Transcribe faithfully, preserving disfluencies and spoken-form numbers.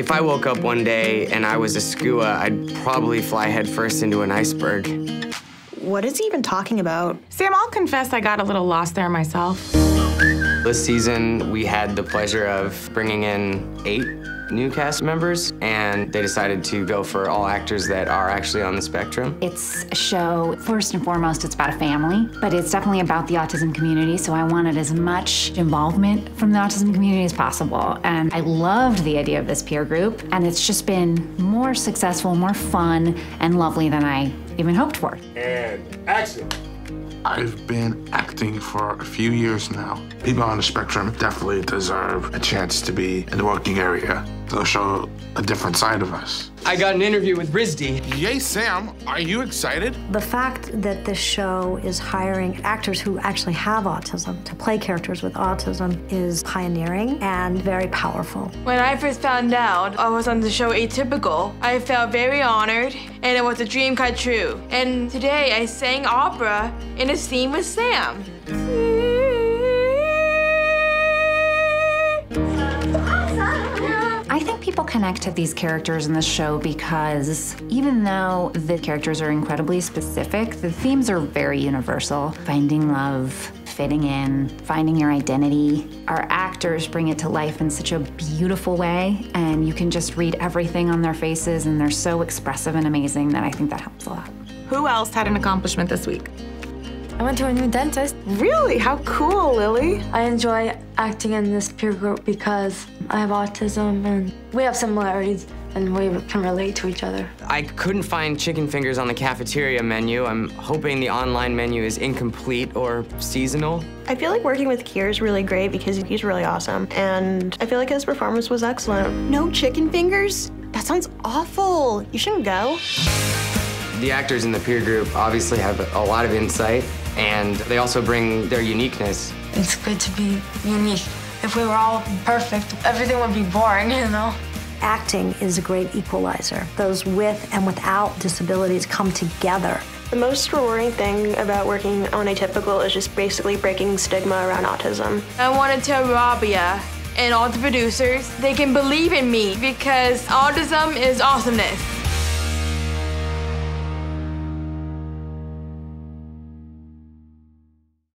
If I woke up one day and I was a skua, I'd probably fly headfirst into an iceberg. What is he even talking about? Sam, I'll confess I got a little lost there myself. This season, we had the pleasure of bringing in eight new cast members, and they decided to go for all actors that are actually on the spectrum. It's a show, first and foremost, it's about a family, but it's definitely about the autism community, so I wanted as much involvement from the autism community as possible. And I loved the idea of this peer group, and it's just been more successful, more fun, and lovely than I even hoped for. And action. I've been acting for a few years now. People on the spectrum definitely deserve a chance to be in the working area. They'll show a different side of us. I got an interview with Rizdi. Yay, Sam, are you excited? The fact that this show is hiring actors who actually have autism to play characters with autism is pioneering and very powerful. When I first found out I was on the show Atypical, I felt very honored, and it was a dream come true. And today I sang opera in a scene with Sam. I think people connect to these characters in this show because even though the characters are incredibly specific, the themes are very universal. Finding love, fitting in, finding your identity. Our actors bring it to life in such a beautiful way, and you can just read everything on their faces, and they're so expressive and amazing that I think that helps a lot. Who else had an accomplishment this week? I went to a new dentist. Really? How cool, Lily. I enjoy acting in this peer group because I have autism and we have similarities and we can relate to each other. I couldn't find chicken fingers on the cafeteria menu. I'm hoping the online menu is incomplete or seasonal. I feel like working with Kier is really great because he's really awesome, and I feel like his performance was excellent. No chicken fingers? That sounds awful. You shouldn't go. The actors in the peer group obviously have a lot of insight, and they also bring their uniqueness. It's good to be unique. If we were all perfect, everything would be boring, you know? Acting is a great equalizer. Those with and without disabilities come together. The most rewarding thing about working on Atypical is just basically breaking stigma around autism. I want to tell Rabia and all the producers they can believe in me because autism is awesomeness.